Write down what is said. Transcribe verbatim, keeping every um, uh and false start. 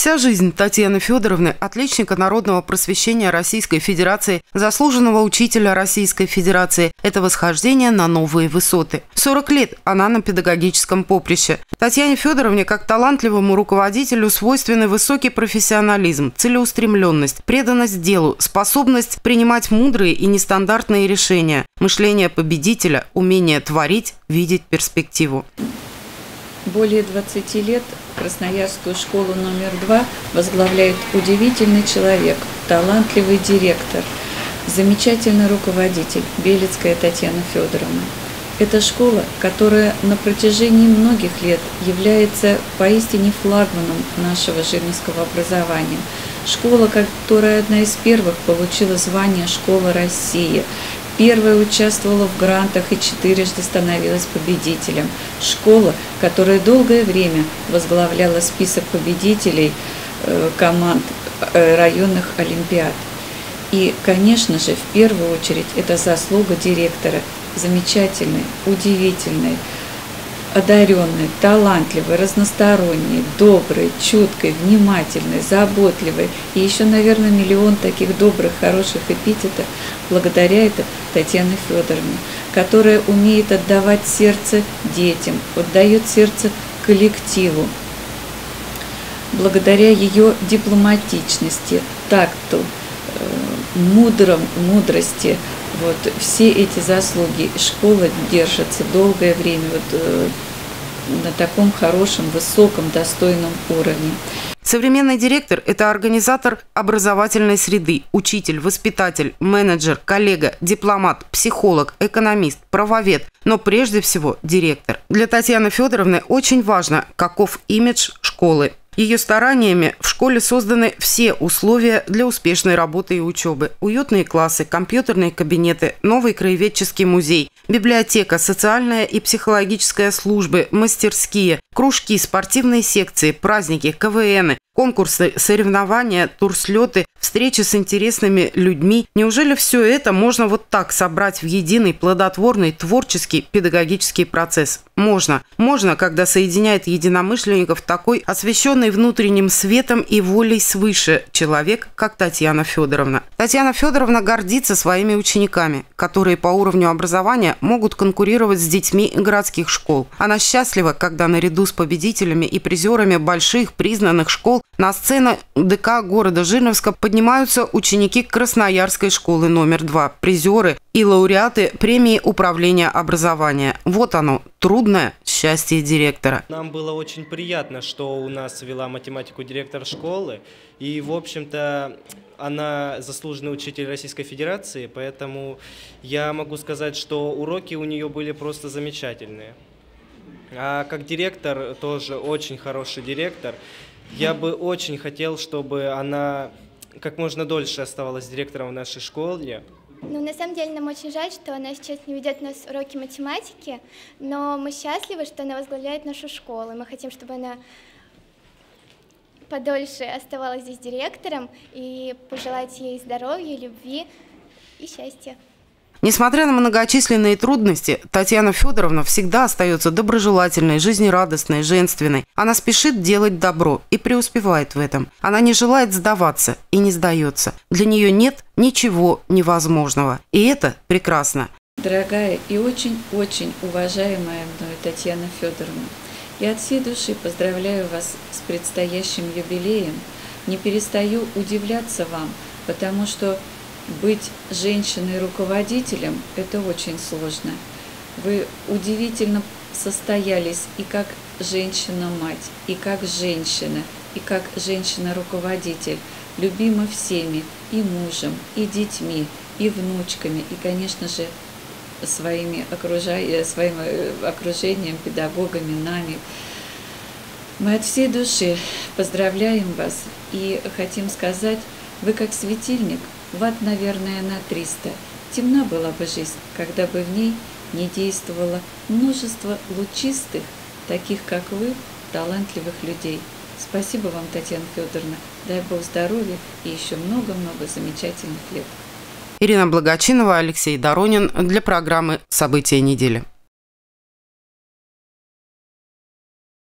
Вся жизнь Татьяны Федоровны, отличника народного просвещения Российской Федерации, заслуженного учителя Российской Федерации, это восхождение на новые высоты. сорок лет она на педагогическом поприще. Татьяне Федоровне, как талантливому руководителю, свойственны высокий профессионализм, целеустремленность, преданность делу, способность принимать мудрые и нестандартные решения, мышление победителя, умение творить, видеть перспективу. Более двадцати лет Красноярскую школу номер два возглавляет удивительный человек, талантливый директор, замечательный руководитель Белецкая Татьяна Федоровна. Это школа, которая на протяжении многих лет является поистине флагманом нашего жирновского образования. Школа, которая одна из первых получила звание «Школа России». Первая участвовала в грантах и четырежды становилась победителем. Школа, которая долгое время возглавляла список победителей команд районных олимпиад. И, конечно же, в первую очередь, это заслуга директора, замечательной, удивительной, одаренной, талантливой, разносторонней, доброй, чуткой, внимательной, заботливой. И еще, наверное, миллион таких добрых, хороших эпитетов благодаря это Татьяне Федоровне, которая умеет отдавать сердце детям, отдает сердце коллективу. Благодаря ее дипломатичности, такту, мудром, мудрости, вот все эти заслуги школа держится долгое время вот, на таком хорошем, высоком, достойном уровне. Современный директор – это организатор образовательной среды, учитель, воспитатель, менеджер, коллега, дипломат, психолог, экономист, правовед, но прежде всего директор. Для Татьяны Федоровны очень важно, каков имидж школы. Ее стараниями в школе созданы все условия для успешной работы и учебы. Уютные классы, компьютерные кабинеты, новый краеведческий музей, библиотека, социальная и психологическая службы, мастерские, кружки, спортивные секции, праздники, ка вэ эны, конкурсы, соревнования, турслеты, встречи с интересными людьми. Неужели все это можно вот так собрать в единый плодотворный творческий педагогический процесс? Можно. Можно, когда соединяет единомышленников такой освещенный внутренним светом и волей свыше человек, как Татьяна Федоровна. Татьяна Федоровна гордится своими учениками, которые по уровню образования могут конкурировать с детьми городских школ. Она счастлива, когда наряду с победителями и призерами больших признанных школ на сцену дэ ка города Жирновска поднимаются ученики Красноярской школы номер два, призеры и лауреаты премии управления образования. Вот оно, трудное счастье директора. Нам было очень приятно, что у нас вела математику директор школы. И, в общем-то, она заслуженный учитель Российской Федерации, поэтому я могу сказать, что уроки у нее были просто замечательные. А как директор, тоже очень хороший директор. Я бы очень хотел, чтобы она как можно дольше оставалась директором в нашей школе. Ну, на самом деле, нам очень жаль, что она сейчас не ведет у нас уроки математики, но мы счастливы, что она возглавляет нашу школу. Мы хотим, чтобы она подольше оставалась здесь директором, и пожелать ей здоровья, любви и счастья. Несмотря на многочисленные трудности, Татьяна Федоровна всегда остается доброжелательной, жизнерадостной, женственной. Она спешит делать добро и преуспевает в этом. Она не желает сдаваться и не сдается. Для нее нет ничего невозможного. И это прекрасно. Дорогая и очень-очень уважаемая мною Татьяна Федоровна, я от всей души поздравляю вас с предстоящим юбилеем. Не перестаю удивляться вам, потому что быть женщиной-руководителем – это очень сложно. Вы удивительно состоялись и как женщина-мать, и как женщина, и как женщина-руководитель, любима всеми, и мужем, и детьми, и внучками, и, конечно же, своими окружа... своим окружением, педагогами, нами. Мы от всей души поздравляем вас и хотим сказать, вы как светильник, ватт, наверное, на триста. Темна была бы жизнь, когда бы в ней не действовало множество лучистых, таких как вы, талантливых людей. Спасибо вам, Татьяна Федоровна. Дай Бог здоровья и еще много-много замечательных лет. Ирина Благочинова, Алексей Доронин для программы «События недели».